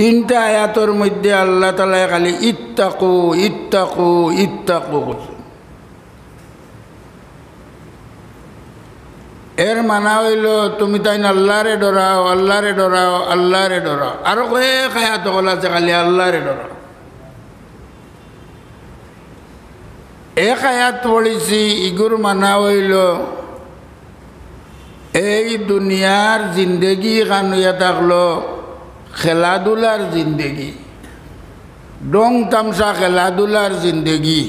তিনটা আয়াতর মধ্যে আল্লাহ তাআলা খালি ইত্তাকু ইত্তাকু ইত্তাকু করছেন। এর মানা হইল তুমি তাই আল্লাহরে ডরাও, আল্লাহরে ডরাও, আল্লাহরে ডরাও। আরো কয়েক আয়াত আছে খালি আল্লাহরে ডরাও। এক আয়াত পড়েছি, ইগুর মানা হইল এই দুনিয়ার জিন্দগি কানুয়া থাকলো খেলাধুলার জিন্দগি, ডং তামসা খেলাধুলার জিন্দগি।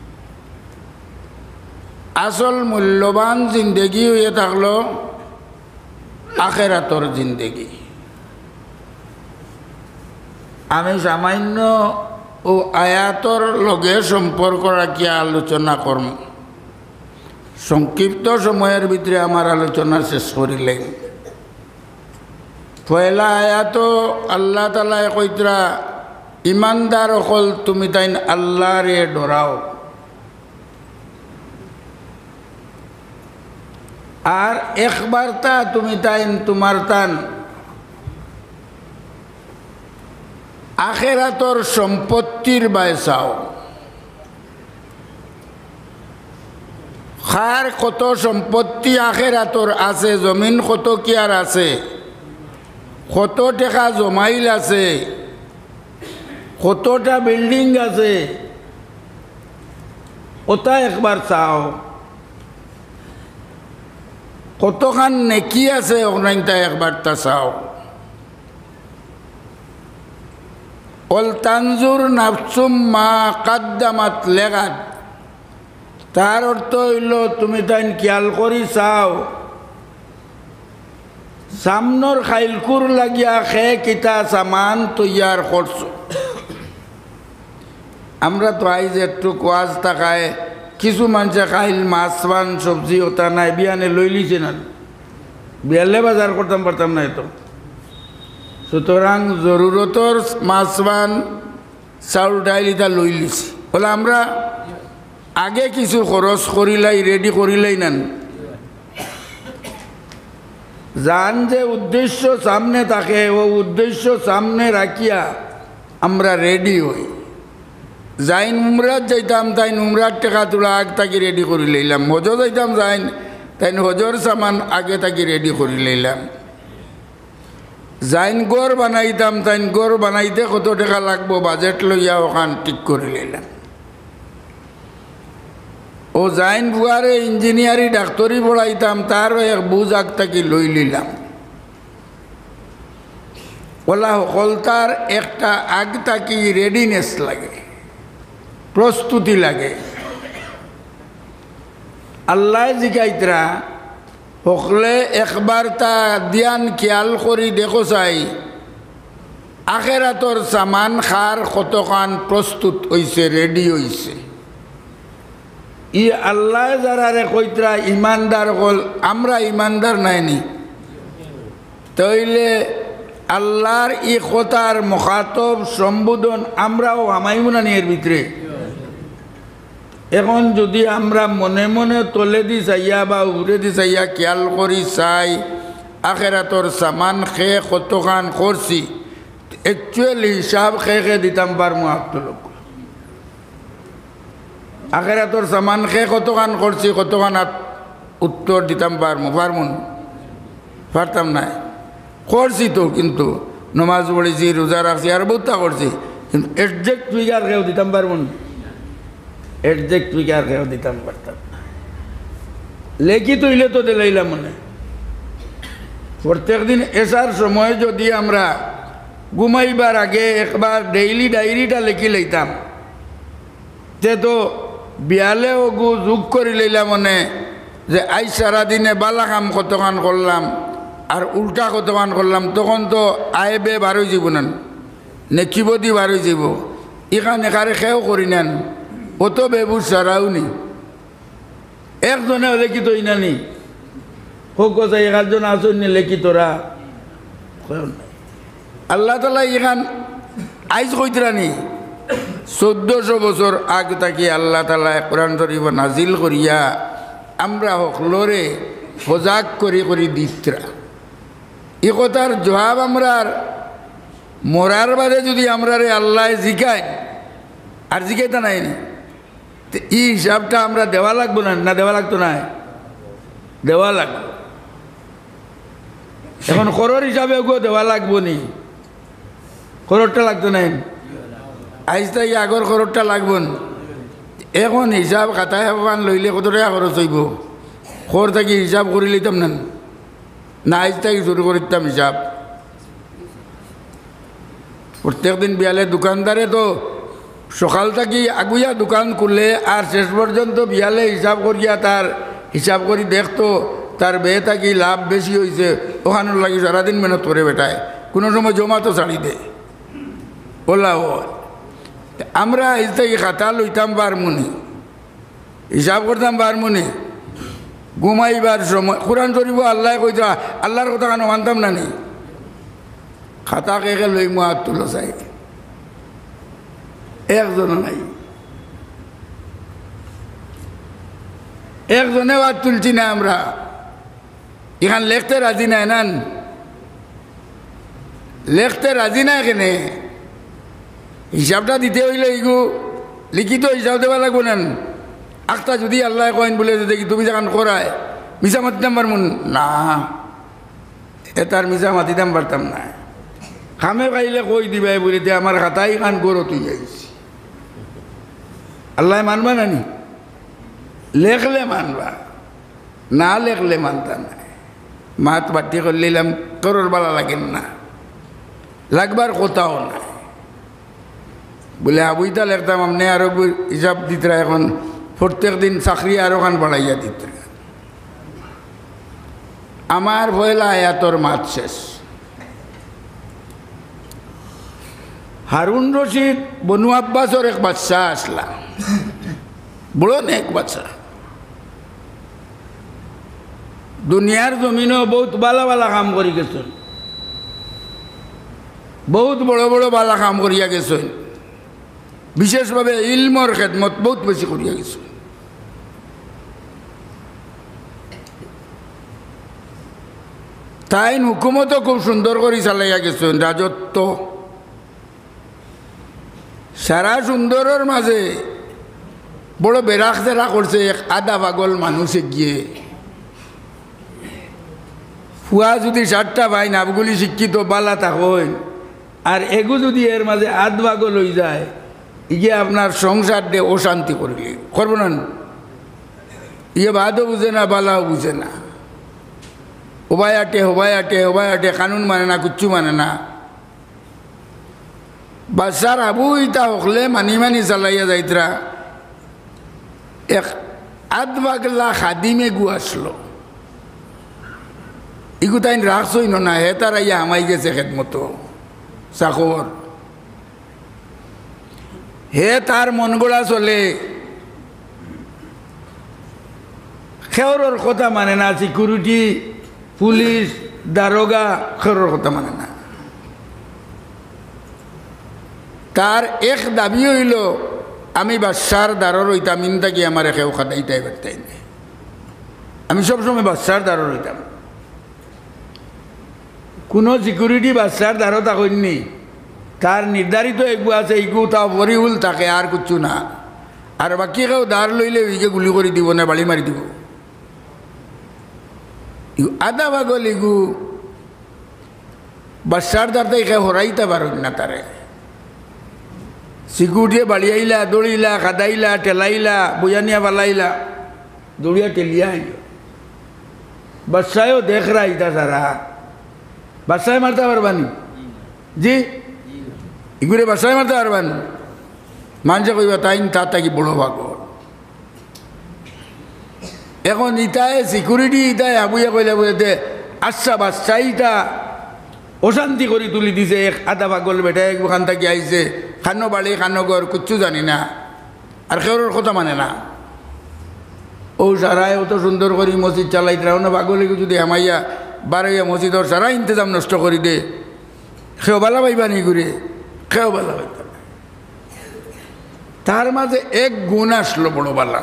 আসল মূল্যবান জিন্দগি হয়ে থাকলো আখেরাতর জিন্দগি। আমি সামান্য ও আয়াতর লগে সম্পর্ক রাখিয়া আলোচনা করম। সংক্ষিপ্ত সময়ের ভিতরে আমার আলোচনা শেষ করিলেন। পয়লা আয়াত আল্লাহ তাআলা কইতরা ইমানদার হল তুমি তাই আল্লাহরে ডরাও। আর একবার তা তুমি তাই তোমার তান আখেরাতর সম্পত্তির বায়সাও। খার কত সম্পত্তি আখেরাতর আছে, জমিন কত কি আর আছে, কত টাকা জমাইল আছে, কতটা বিল্ডিং আছে, ওটা একবার চাও। কতখান নেকি আছে ওখানটা একবার তা চাও। অল তানজুর নাফসুম মা কাদ্দামাত লেগাত, তার অর্থ হইল তুমি তাই খেয়াল করি চাও সামনর খাইলকুর লাগিয়া খে কিতা সামান তৈয়ার করছো। আমরা তো আইজ একটু কোয়াজ থাকায় কিছু মানুষে খাইল মাছ পান সবজি ওটা নাই বিয়ানে লই লিছে না, বিয়ালে বাজার করতাম পারতাম না এত। সুতরাং জরুরতর মাছ পান চাউল ডাইল এটা লই লিছি বলে আমরা আগে কিছু খরচ করিলাই রেডি করিলাই না। যান যে উদ্দেশ্য সামনে থাকে ও উদ্দেশ্য সামনে রাখিয়া আমরা রেডি হই। যাইন উমরাত যাইতাম তাই উমরার টাকা তোলা আগ থাকি রেডি করে লইলাম। হজ যাইতাম যাইন তাই হজর সামান আগে থাকি রেডি করে লইলাম। যাইন গড় বানাইতাম তাই গড় বানাইতে কত টাকা লাগবো বাজেট লইয়া ওখান ঠিক করে লইলাম। ও যাইন বুয়ারে ইঞ্জিনিয়ারিং ডাক্তারি পড়াইতাম তারও এক বুঝ আগ থাকি লই লইলাম। ওলা সকল তার একটা আগ থাকি রেডিনেস লাগে, প্রস্তুতি লাগে। আল্লাহ জিকাইতরা সকলে একবার তা ধ্যান খেয়াল করি দেখো চাই আখেরাতর সামান খার কতখান প্রস্তুত হইছে, রেডি হইছে। ই আল্লাহ যারারে কইতরা ইমানদার হল, আমরা ইমানদার নাইনি তইলে আল্লাহর ই কথার মুখাতব সম্বোধন আমরাও আমাইমু না এর ভিতরে। এখন যদি আমরা মনে মনে তলে দি চাইয়া বা উড়ে দি চাইয়া খেয়াল করি চাই আখেরাতর সামান খে কতখান করছি, একচুয়াল হিসাব খে দিতাম পারমু আপনার। আখেরাতর সামান খে কতখান করছি কতখান উত্তর দিতাম পারমু পারতাম না। করছি তো, কিন্তু নমাজ পড়েছি, রোজা রাখছি, আর বহুতা করছি, কিন্তু এক্সাক্ট ফিগার কেউ দিতাম পারবো না। এক্সাক্ট ফিগার কেউ দিতাম পারতাম না। লেখিত হইলে তো দিলাইলাম মনে। প্রত্যেক দিন এসার সময় যদি আমরা ঘুমাইবার আগে একবার ডেইলি ডায়েরিটা লিখি লইতাম, তে তো বিয়ালেও যোগ করে লইলাম মনে যে আজ সারাদিনে বালা কাম কতখান করলাম আর উল্টা কতখান করলাম, তখন তো আইবে বার হয়ে যাব না, নেকিবদি বার হয়ে যাব। এখানে এখানে খেয়েও করি নেন, অত বেবুর সারাও নি একজনে লিখিত ইনানি হোক কথা 11 জন আসুন লিখিতরা। আল্লাহ তালা এখান আইজ কইতরানি 1400 বছর আগ থাকি আল্লাহ তালা কোরআন শরীফ নাজিল করিয়া আমরা সকলরে সজাগ করি দিতরা। এই কথার জবাব আমরা মরার বাদে যদি আমরা রে আল্লাহ জিকায় আর জিকাইতা নাই তো এই হিসাবটা আমরা দেওয়া লাগবো না, না দেওয়া লাগতো না? দেওয়া লাগবে। এখন খরর হিসাবে ওগুলো দেওয়া লাগবো নি? খররটা লাগতো নাই? আইজ তাই আগর খররটা লাগবো না। এখন হিসাব খাতায় এখন লইলে কত টাকা খরচ হইব? খর থাকি হিসাব করে লইতাম না, না আইজ তাই শুরু করিতাম হিসাব। প্রত্যেক দিন বিয়ালে দোকানদারে তো সকাল থাকি আগুয়া দোকান খুললে আর শেষ পর্যন্ত বিয়ালে হিসাব করিয়া তার হিসাব করি দেখতো তার বেয়ে থাকি লাভ বেশি হয়েছে, ওখানোর লাগি সারাদিন মেহনত করে বেটায়, কোনো সময় জমা তো ছাড়ি দে ওলা। আমরা আজ থেকে খাতা লইতাম বারমুনি, হিসাব করতাম বারমুনি, ঘুমাইবার সময় কোরআন শরীফ আল্লাহ কইতা, আল্লাহর কথা কেন মানতাম না নি? খাতা কে লই মু হাত তুলো চাই, একজনও নাই, একজনে হাত তুলছি না। আমরা এখান লেখতে রাজি নাই, না লেখতে রাজি না, এখানে হিসাবটা দিতে হইলে এইগু লিখিত হিসাব দেওয়া লাগবো না। আখটা যদি আল্লাহ কয়েন বলে দেখি তুমি যখন করায় মিশা মাতিতাম পারমুন না, তার মিশা মাতিতাম পারতাম না। খামে পাইলে কই দিবাই বলে আমার খাতাই খান গরো তুই যাইছি, আল্লাহ মানবা নানি? লেখলে মানবা, না লেখলে মানতা না। মাত বাটি করলাম তোর বালা লাগেন না, লাগবার কোথাও না বলে আবুইটা লেখতাম। আপনি আরো হিসাব দিতরা, এখন প্রত্যেক দিন চাকরি আরো খান বাড়াইয়া দিতরা। আমার পয়লা আয়াতর মাত শেষ। হারুন রশিদ বনু আব্বাসর এক বাচ্চা আসলা, বড় এক বাচ্চা, দুনিয়ার জমিনও বহুত বালা বালা কাম করি গেছেন, বহুত বড় বড় বালা কাম করিয়া গেছেন, বিশেষভাবে ইলমর খেদমত বহুত বেশি করিয়া গেছেন। তাই হুকুমতও খুব সুন্দর করে চালাইয়া গেছেন, রাজত্ব সারা সুন্দরের মাঝে বড় বেরাক জেরা করছে এক আধা পাগল মানুষে গিয়ে। ফুয়া যদি 4টা ভাই নাবগুলি শিক্ষিত বালা থাকেন, আর এগু যদি এর মাঝে আধ পাগল হয়ে যায়, ইয়ে আপনার সংসার দিয়ে অশান্তি করবে, করব না? ইয়ে বাদও বুঝে না, বালাও বুঝে না, হবাই আটে হবাই আটে হবাই আটে, কানুন মানে না, কিচ্ছু মানে না। বাচ্চার আবু ইটা হকলে মানি মানি চালাইয়া যাইতরা। এক আধ পাগলা খাদিমে গু আসলো, ইগু তাই রাখছই না, হে তারা ইয়া আমাই গেছে খেদমতো চাকর, হে তার মন গোড়া চলে, খেওরের কথা মানে না, সিকিউরিটি পুলিশ দারোগা খেওরের কথা মানে না। তার এক দাবি হইল আমি বাদশার দ্বারর হইতাম, ইনতাকি আমার খেও খাদাইতাই পারতাই না, আমি সবসময় বাদশার দ্বারর হইতাম। কোনো সিকিউরিটি বাদশার দ্বারও থাকেননি, তার নির্ধারিত এগু আছে, এগু তাও বরিহুল থাকে, আর কিচ্ছু না। আর বাকি কেউ দাঁড় লইলে ওইকে গুলি করে দিব না, বাড়ি মারি দিব। আধা ভাগল এগু বাদশার দ্বার তাই হরাইতে পারেন না, তারে সিকিউরিটি বাড়ি আইলা, দৌড়িলা, খাদাইলা, টেলাইলা, বইয়ানিয়া বালাইলা, দৌড়িয়া টেলিয়া আইল। বাদশায়ও দেখ রা ইটা সারা, বাদশায় মারতে পারবানি? জি ইগুরে বাদশায় মারতে পারবানি? মানুষে কইবা তাই তার থাকি বড় ভাগর। এখন ইটায় সিকিউরিটি ইটায় আবুয়া কইলে বলতে আচ্ছা বাদশাহ ইটা অশান্তি করে তুলি দিছে, এক আধা পাগল বেটা একখান থাকি আইছে, খানো বাড়ি খানো ঘর কিচ্ছু জানি না, আর খেওরের কথা মানে না। ও সারাই অত সুন্দর করে মসজিদ চালাই রাও না, পাগল যদি হামাইয়া বারইয়া মসজিদর সারা ইন্তজাম নষ্ট করে দে, খেও বালা পাইবা নি ঘুরে, খেও বালা পাইবা। তার মাঝে এক গুণ আসলো বড় বালা,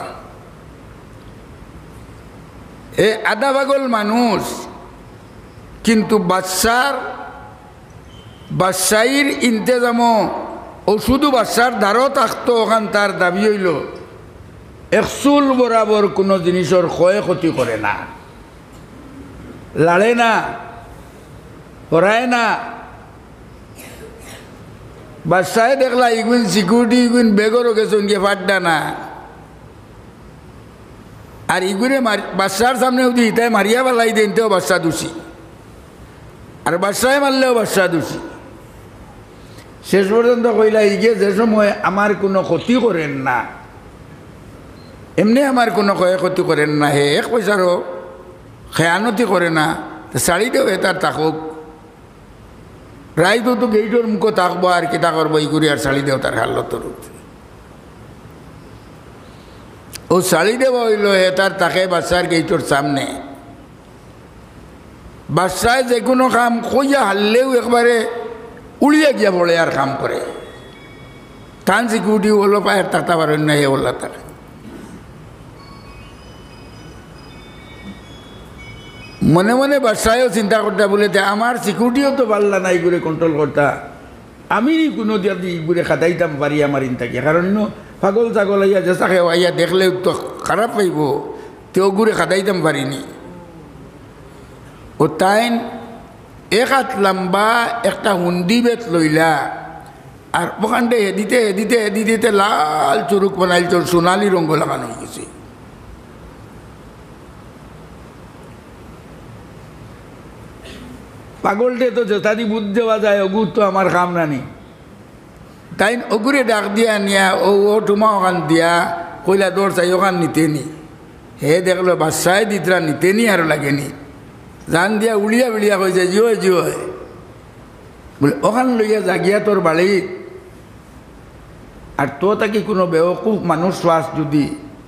এ আধা পাগল মানুষ কিন্তু বাদশার বাদশাহীর ইন্তেজামও ওষুধ বাদশার দ্বারও থাকতো ওখান তার দাবি হইল একচুল বরাবর কোনো জিনিসের ক্ষয় ক্ষতি করে না, লাড়ে না, হরায় না। বাদশাহে দেখলা ইগুন সিকিউরিটি ইগুন বেগরও গেছে গিয়ে ফাড্ডা না, আর ইগুনে বাদশার সামনে যদি ইতাই মারিয়া পেলাই দেন তেও বাদশা দোষী, আর বাদশাহে মারলেও বাদশা দোষী। শেষ পর্যন্ত কইলা ইগে যে সময় আমার কোনো ক্ষতি করেন না, এমনি আমার কোনো ক্ষয়ক্ষতি করেন না, হে এক পয়সারও খেয়ানতি করে না, শাড়ি দেও তার থাকুক। রাইতো তো গেইটোর মুখো থাকবো আর কিতা করবো ই করি আর শাড়ি দেও তার হাল্লতর উপরে। ও শাড়ি দেওয়া হইল হে তার তাকে বাদশার গেইটোর সামনে। বাদশায় যে কোনো কাম কইয়া হারলেও একবারে উড়িয়ে গিয়া পড়ে আর কাম করে। তান সিকিউরিটি হলো পায়ের তাতা পারেন না, হে ওল্লা তার মনে মনে বাদশায়ও চিন্তা করতে বলে আমার সিকিউরিটিও তো পারলা না এইগুলো কন্ট্রোল করতা, আমি কোনো দিয়ে এইগুলো খাতাইতাম পারি আমার ইনটাকে। কারণ পাগল ছাগল আইয়া যে চাকে আইয়া দেখলেও তো খারাপ পাইব, তেও গুড়ে খাতাইতাম পারিনি। ও তাইন এক হাত লম্বা একটা হুন্দি বেত লইলা আর ওখানটা হেদিতে হেদিতে হেদিতে লাল চুরুক বানাইল, তোর সোনালি রঙ লাগানো হয়ে গেছে। পাগলটে তো যথাদি বুধ দেওয়া যায়, অগুর তো আমার কাম নানি। তাই অগুরে ডাক দিয়া নিয়া ও টুমা ওখান দিয়া কইলা দৌড় চাই ওখান নিতে নি। হে দেখলো বাদশায় দিতরা নিতে নি আর লাগেনি, জান দিয়া উড়িয়া বিড়িয়া কইছে জিও জিও বলে ওখান লইয়া জাগিয়া তোর বাড়ি। আর তো তাকি কোনো বেওকুফ মানুষ শ্বাস যদি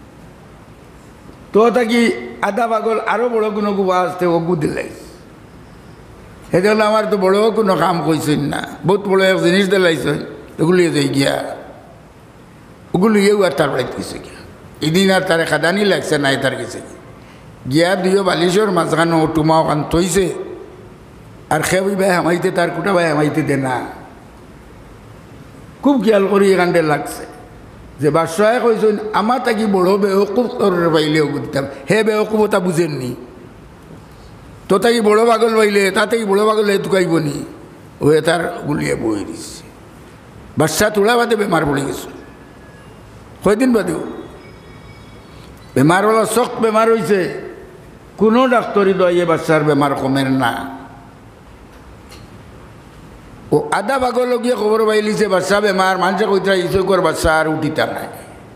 তো তাকি আধা পাগল আরো বড় কোনো গুবা আসতে অগু দিলাই। সেটা হলো আমার তো বড় কোনো কাম কইছেন না, বহুত বড় এক জিনিস দিলাইছেন, ওগুলিয়ে যাই গিয়া ওগুলিয়েও আর তার বাড়িতে গেছে গিয়া। এদিন আর তার খাদানি লাগছে নাই তার গেছে গিয়া দুইও বালিশর মাঝখানো টুমা ওখান থইছে। আর খেয়ে ভাই হামাইতে তার কুটা ভাই হামাইতে দে না, খুব খেয়াল করি এখানটা লাগছে যে বাদশাহে কইছেন আমার তাকি বড় বেওকুফ করে পাইলে ওগু দিতাম। হে বেওকুফতা বুঝেননি, তো তাই বড় পাগল পাইলে তাতেই বড় পাগল তুকাইব নি, ও তার গুলিয়ে বই দিচ্ছে। বাদশা তোলা বাদে বেমার পড়ে গেছে, কয়দিন বাদেও বেমার হলো শক্ত বেমার হয়েছে। কোনো ডাক্তারই দইয়ে বাচ্চার বেমার কমের না। ও আধা পাগল গিয়ে খবর পাইলিছে বাচ্চা বেমার, মানুষে কইতা ইসর বাচ্চা আর উঠিতা নাই।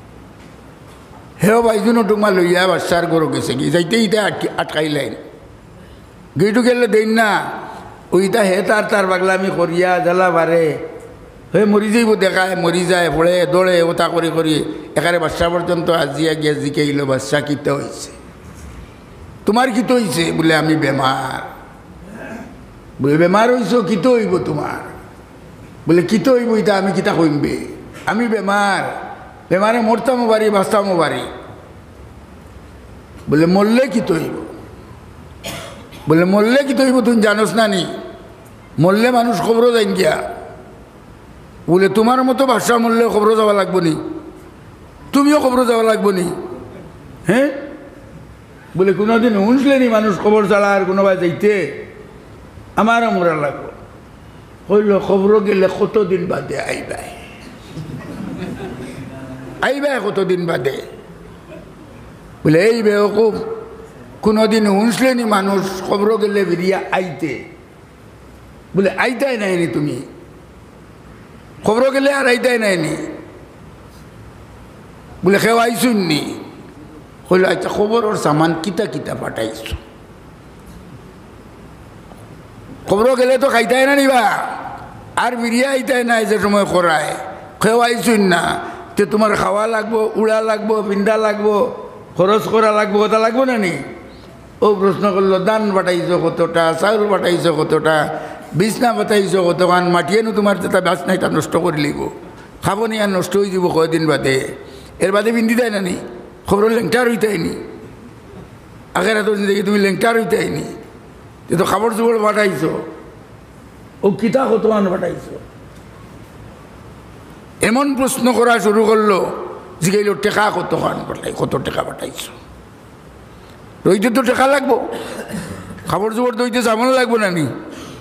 হেও বাইজুনো টুমা লইয়া বাচ্চার গরু গেছে কি যাইতে ইটা আটকাইলেন। গেইটু গেলে দেন না ওইটা হে তার বাগলামি করিয়া জ্বালা বারে হে মরি যাইব, দেখায় মরি যায় পড়ে দৌড়ে ওটা করি করি এখানে বাচ্চা পর্যন্ত আজিয়া গিয়া জিকাইল বাচ্চা কিতে হয়েছে, তোমার কিতো হয়েছে? বলে আমি বেমার। বলে বেমার হয়েছ কিতো হইব তোমার? বলে কিতো হইব এটা আমি কিতা কইমবে, আমি বেমার, বেমারে মরতামও পারি বাঁচতামও পারি। বলে মরলে কিতো হইব? বলে মরলে কিতো হইব তুমি জানোস না নি? মরলে মানুষ খবরও যাই গিয়া। বলে তোমার মতো বাচ্চা মরলে খবরও যাওয়া লাগবো নি? তুমিও খবরও যাওয়া লাগবো নি? হ্যাঁ বলে কোনোদিন শুনছিলেনি মানুষ খবর ছাড়া আর কোনোবাই যাইতে? আমারও মরা লাগবো। কইল খবর গেলে কতদিন বাদে আইবাই, আইবাই কতদিন বাদে? বলে এই বেওকুফ, কোনোদিন শুনছিলেনি মানুষ খবর গেলে বেরিয়া আইতে? বলে আইতাই নাইনি তুমি, খবর গেলে আর আইতাই নাইনি? বলে কেউ আইসুননি? কইল আচ্ছা খবরের সামান কিতা কিতা পাঠাইছ? খবর গেলে তো খাইতাই না নিবা, আর বিরিয়া আইতাই নাই যে সময় করায়, কেউ আইসুন না। তে তোমার খাওয়া লাগবো, উড়া লাগবো, পিন্ধা লাগবো, খরচ করা লাগবো, ওটা লাগবো না নি? ও প্রশ্ন করলো দান পাঠাইছ কতটা, চাউল পাঠাইছ কতটা, বিছনা পাঠাইছ কতখান, মাটিয়েনো তোমার যেটা বাস নাই তা নষ্ট করে লিব, খাবো নি আর নষ্ট হয়ে যাব কয়দিন বাদে, এর বাদে পিন্ধি দেয় না নি? খবর লেংটার হইতাইনি, আগের এত জিন্দগি তুমি লেংটার হইতাইনি, এ তো খাবার চুবড় পাঠাইছ। ও কিতা কতখান পাঠাইছ? এমন প্রশ্ন করা শুরু করলো, জিগাইল টেকা কতখান পাঠাই, কত টাকা পাঠাইছ? রইতে তো টাকা লাগবো, খাবার জোবর দইতে সামান লাগবো না নি?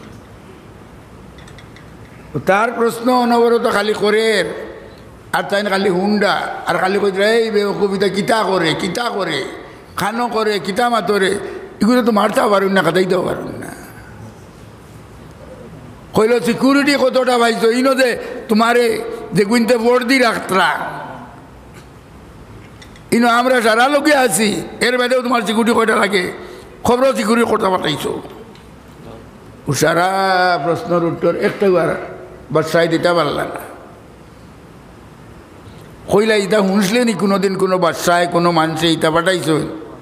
তার প্রশ্ন অনবরত খালি করে, আর তাই খালি হুন্ডা, আর খালি কই এই বেকুবিতা কিতা করে, কিতা করে, খানো করে, কিতা মাতরে, এগুলো তো মারতেও পারুন না, কাটাইতেও পারুন না। কইল সিকিউরিটি কতটা পাইছো? ইনো যে তোমারে যে গুনতে বর্দি রাখতরা, ইনো আমরা সারা লোকে আছি, এর বাদেও তোমার সিকিউরিটি কয়টা লাগে? খবর সিকিউরিটি কটা পাঠাইছো? সারা প্রশ্নের উত্তর একটাবার বাদশায় দিতে পারল না। কইলা ইটা শুনছিলেনি কোনোদিন কোনো বাদশায় কোনো মানুষে ইটা পাঠাইছ?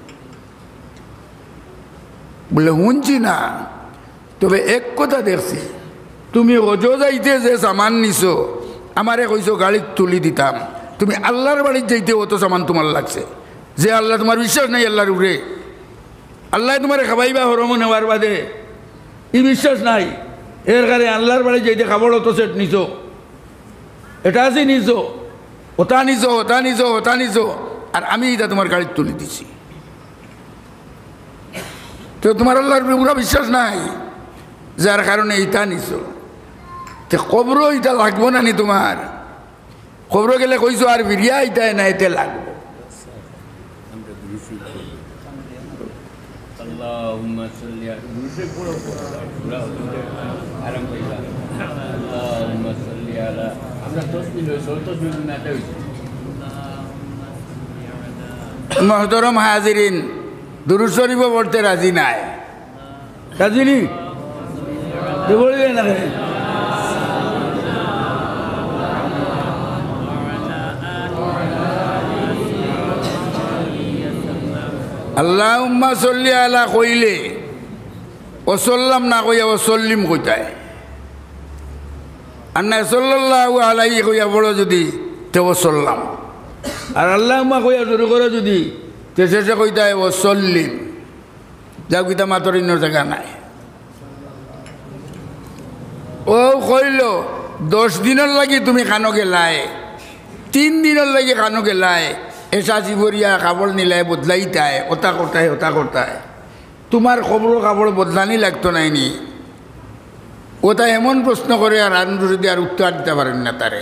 বলে শুনছি না, তবে এক কথা দেখছি, তুমি অজো যাইতে যে সামান নিছো আমারে কইছো গাড়িত তুলি দিতাম, তুমি আল্লাহর বাড়ির যাইতে অত সামান তোমার লাগছে। যে আল্লাহ তোমার বিশ্বাস নাই আল্লাহর উপরে, আল্লাহ তোমার খাবাইবা হরম নেওয়ার বাদে ই বিশ্বাস নাই, এর কারণে আল্লাহর বাড়ি যাইতে খাবার অত সেট নিছো, এটা আছে নিছো, ওটা নিছো, ওটা নিছো, ওটা নিছো, আর আমি এটা তোমার গাড়ির তুলি দিছি। তো তোমার আল্লাহর পুরা বিশ্বাস নাই, যার কারণে ইটা নিছো। তো কবর ইটা লাগবো না নি তোমার? কবর গেলে কইছো আর বিরিয়া ইটাই না, এতে লাগবো। মহতরম হাজিরিন, দুরূদ শরীফ পড়তে রাজি নাই, রাজি নি? বলবে না আল্লাহুম্মা সাল্লি আলা কইলে ওসাল্লাম না কইয়া ওসল্লিম কইতায়, আর না সাল্লাল্লাহু আলাইহি কইয়া বড় যদি তে ওসাল্লাম, আর আল্লাহুম্মা কইয়া শুরু করে যদি তে শেষে কইতায় ওসল্লিম। যাও কিতা মাতরিনোর জায়গা নাই। ও কইল 10 দিনের লাগি তুমি খানো গেলায়, 3 দিনের লাগি খানো গেলায়, এসা জীবরিয়া কাপড় নিলায় বদলাইতায়, ওটা করতায়, ওটা করতায়, তোমার খবর কাপড় বদলানি লাগতো নাইনি? ওটা এমন প্রশ্ন করে আর যদি আর উত্তর দিতে পারেন না তারে।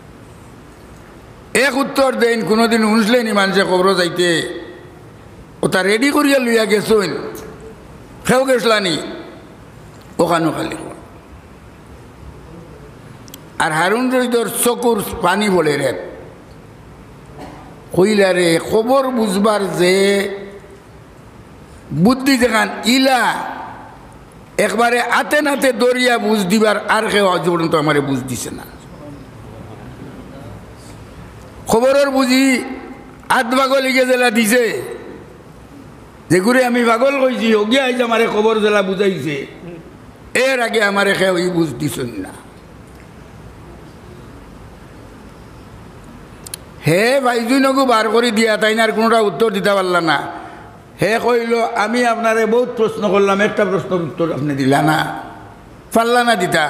এক উত্তর দেন, কোনোদিন শুনলেনি মানুষে খবর যাইতে ওটা রেডি করিয়া লইয়া গেছুন, খেও গেছলানি ওখানো খালি। আর হারুন রশিদর চকুর পানি বলে রে, কইলা রে খবর বুঝবার যে বুদ্ধি যেখান ইলা একবারে আতে নাতে দরিয়া বুঝ দিবার, আর কেউ আজ পর্যন্ত আমার বুঝ দিছে না। খবরের বুঝি আধ ভাগল লিগে জেলা দিছে, যে ঘুরে আমি পাগল কইছি ওগিয়া আইজ আমারে খবর জেলা বুঝাইছে, এর আগে আমারে কেউ ই বুঝ দিছেন না। হে ভাইজুনকু বার করে দিয়া, তাই না আর কোনোটা উত্তর দিতে পারল না। হে কইল আমি আপনারে বহুত প্রশ্ন করলাম, একটা প্রশ্নের উত্তর আপনি দিলা না, পারলা না দিতা,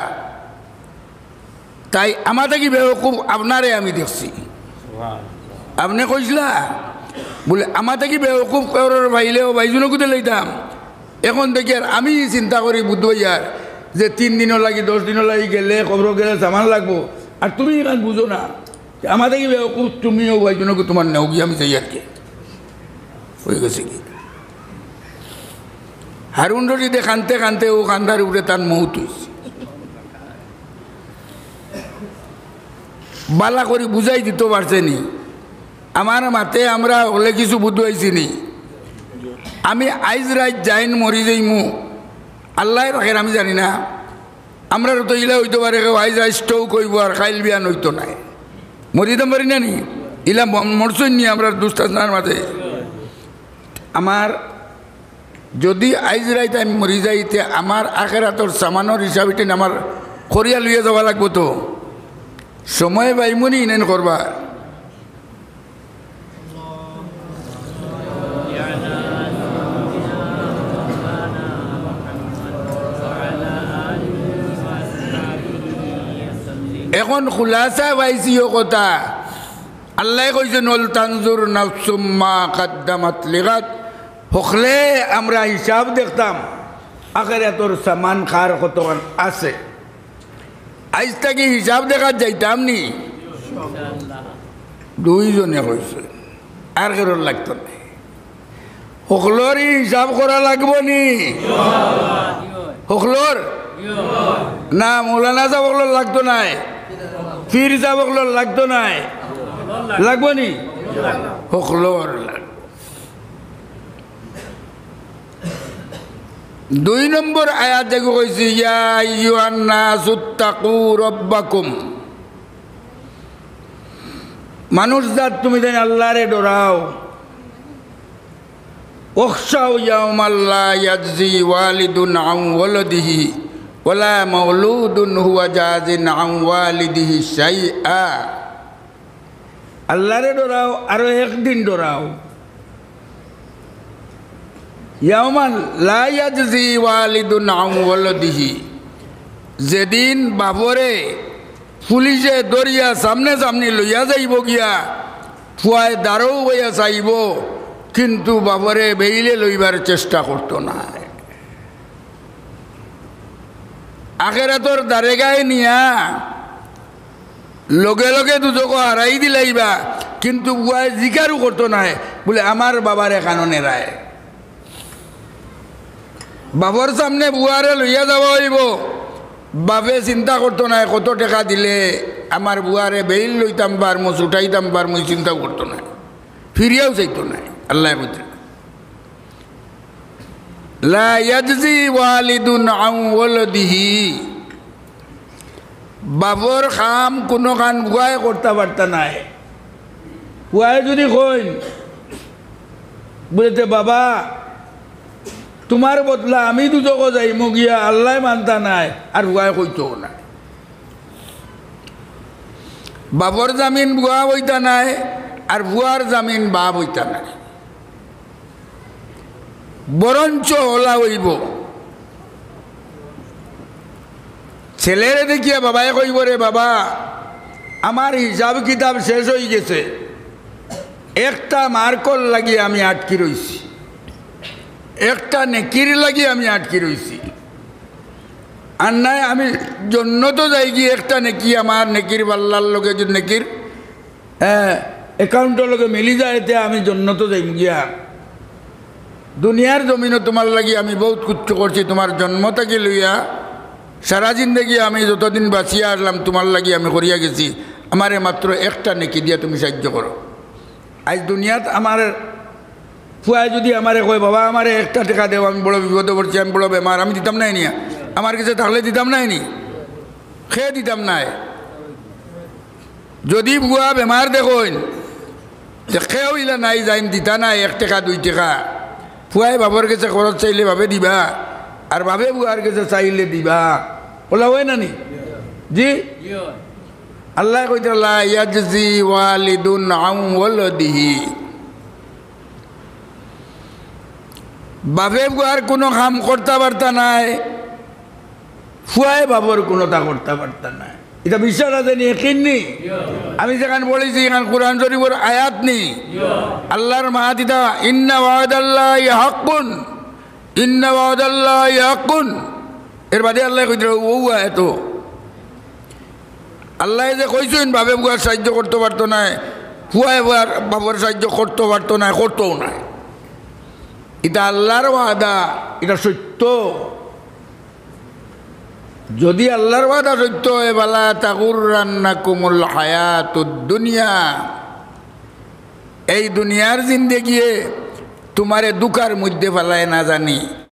তাই আমাদের কি বেওকুফ আপনারে আমি দেখছি। আপনি কইসলা বলে আমাদের কি বেওকুফ করার ভাইলেও ভাইজুনকু তো লইতাম, এখন দেখি আর আমি চিন্তা করি বুধবাইয়ার যে 3 দিনের লাগি 10 দিনের লাগি গেলে খবর গেলে সামান লাগবো, আর তুমি এখান বুঝো না আমাদের কি বেওকুফ, তুমিও ভাইজুনকু তোমার নেও গিয়ে আমি চাই আর কি হয়ে গেছে কি। হারুন রশিদে কানতে কানতে ও কান্দার উপরে তার মৌত হয়েছে। বালা করে বুঝাই দিতে পারছেনি, আমার মাতে আমরা হলে কিছু বুঝাইছি নি, আমি আইজ রাত যাইন মরি যাইমু আল্লাহ রাখেন আমি জানি না, আমরা তো ইলা হইতে পারে কেউ আইজ রাত স্টৌ কইব আর খাইল বিয়ান হইতো নাই, মরিতে পারি না নি, ইলা মরছই নি আমরা দুস্তার মাঝে। আমার যদি আইজ রাইতে আমি মরি যাইতে আমার আখেরাতর সামানোর হিসাব এটা আমার করিয়া লইয়া যাওয়া লাগবো, তো সময় পাইমনি ইনেন করবা। এখন খুলাসা পাইছি ও কথা আল্লাহ কইছেন ওয়াল তানজুর নাফসুম মা কদ্দামাত লিগাদ হকলে আমরা হিসাব দেখতাম আখিরাতর সামান খার কতখান আছে আজ থেকে হিসাব দেখা যাইতাম নি দুইজনে কইছে আর কেউ লাগতো না হকলর হিসাব করা লাগবো নি হকলর না মৌলানা সাহেব হকলর লাগতো নাই পীর সাহেব হকলর লাগতো নাই লাগবো নি হকলর দুই নম্বর আয়াত দেখো কইছি ইয়া আইয়ুহান নাসু তাকু রাব্বাকুম মানুষ জাত তুমি দেন আল্লাহরে ডরাও ওখশাউ ইয়াউমাল লা ইয়াজজি ওয়ালিদুন আন ওয়ালাদিহি ওয়ালা মাওলুদুন হুয়া জাজিন আন ওয়ালিদিহি শাইআ আল্লাহরে ডরাও আর একদিন ডরাও ইয়াউমান লা ইয়াজজি ওয়ালিদুন আন ওয়ালাদিহি যেদিন বাবরে পুলিশে দরিয়া সামনে সামনে লইয়া যাইব গিয়া ফুয়ায় দাঁড়ও বইয়া চাইব কিন্তু বাবরে বেইলে লইবার চেষ্টা করতো না আখেরাতর দারেগায় নিয়া লগে লগে দুজক হারাই দিলাইবা কিন্তু বুয়ায় জিকারও করতো না বলে আমার বাবারে কাননে রায় বাবর সামনে বুয়ারে লইয়া যাওয়া হইব বাপে চিন্তা করতো না কত টাকা দিলে আমার বুয়ারে বেইল লইতাম পারমো ছুটাইতাম পারমো চিন্তা করতো না ফিরিয়াও চাইতো না আল্লাহ বুঝে লা ইয়াজজি ওয়ালিদুন আন ওয়ালাদিহি বাবর কাম কোনো কান বুয়ায় করতে পারত নাই বুয়ায় যদি কইন বলতে বাবা তোমার বদলা আমি দুজক যাইমু গিয়া আল্লাহ মানতা নাই আর বুয়ায় কইতো না বাবর জামিন বুয়া হইতা নাই আর বুয়ার জামিন বাপ হইতা নাই বরঞ্চ ওলা হইব ছেলেরে দেখিয়া বাবায় কইব রে বাবা আমার হিসাব কিতাব শেষ হয়ে গেছে একটা মার্কল লাগিয়ে আমি আটকি রইছি একটা নেকির লাগিয়ে আমি আটকি রইছি আর নাই আমি জন্য তো যাই গিয়ে একটা নেকি আমার নেকির পাল্লার লগে যে নেকির অ্যাকাউন্টের লগে মিলি যায় এতে আমি জন্য তো যাই গিয়া দুনিয়ার জমিনও তোমার লাগি আমি বহুত কুচ্ছ করছি তোমার জন্ম থেকে লইয়া সারা জিন্দগি আমি যতদিন বাঁচিয়া আসলাম তোমার লাগি আমি করিয়া গেছি আমারে মাত্র একটা নেকি দিয়া তুমি সাহায্য করো আজ দুনিয়াত আমার ফুয়ায় যদি আমারে কয় বাবা আমারে একটা টাকা দেও আমি বড় বিপদে পড়ছি আমি বড় বেমার আমি দিতাম নাই নিয়া আমার কাছে থাকলে দিতাম নাই নি খেয়ে দিতাম নাই যদি বুয়া বেমার দেখুন খেয়েও ইলা নাই যাইন দিতা নাই 1 টাকা 2 টাকা ফুয়াই বাবার কাছে খরচ চাইলে ভাবে দিবা আর ভাবে বুয়ার কাছে চাইলে দিবা বলা হয় না নি জি আল্লাহ কইতে লা ইয়াজজি ওয়ালিদুন আন ওয়ালাদিহি বাপে বুয়ার কোনো কাম করতে পারতা নাই ফুয়াই বাবর কোনোটা করতে পারতা নাই এটা বিশ্বাস আছে নি একদিন নি আমি যেখানে বলেছি এখানে কোরআন শরীফের আয়াত নি আল্লাহর মাহাদিতা ইন্না ওয়াদাল্লাহি হাক্কুন ইন্না ওয়াদাল্লাহি হাক্কুন এর বাদে আল্লাহ কইতে ও আয়াত আল্লাহ যে কইছেন বাপে বুয়ার সাহায্য করতে পারতো না ফুয়াই বুয়ার বাবার সাহায্য করতে পারতো না করতেও না এটা আল্লাহর ওয়াদা এটা সত্য যদি আল্লাহর ওয়াদা সত্য হয় বালা তাগুররান্নাকুমুল হায়াতুদ দুনিয়া এই দুনিয়ার জিন্দেগি তোমারে দুঃখার মধ্যে ফেলায় না জানি